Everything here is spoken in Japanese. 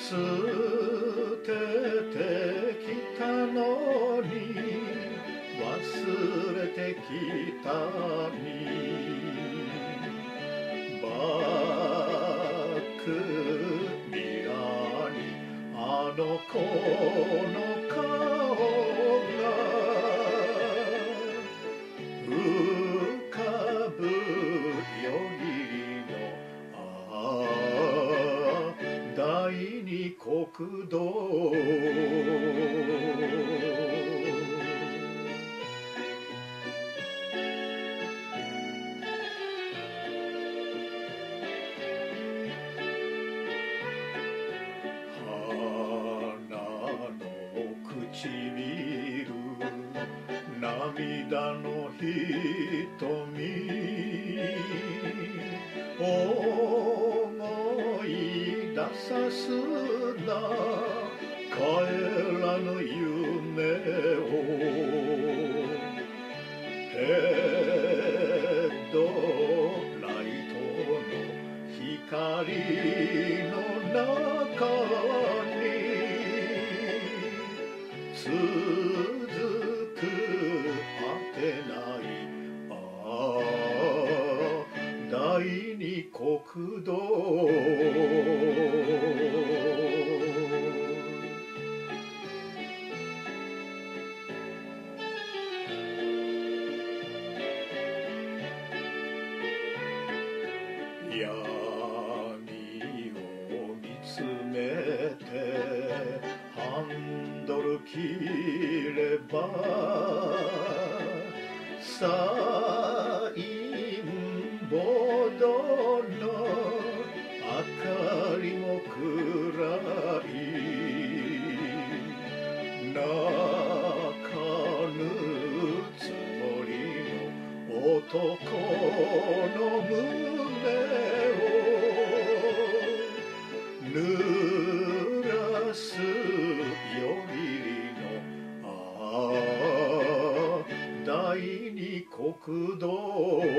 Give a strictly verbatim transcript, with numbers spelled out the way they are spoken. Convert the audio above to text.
捨ててきたのに忘れてきたにバックミラーにあの子の顔が浮かぶよりのああ第二国道唇涙の瞳思い出さすな帰らぬ夢をヘッドライトの光の中に続く果てないああ第二国道闇を見つめてハンドル切ればサインボードの明かりも暗い泣かぬつもりの男の胸を濡らすよりのああ第二国道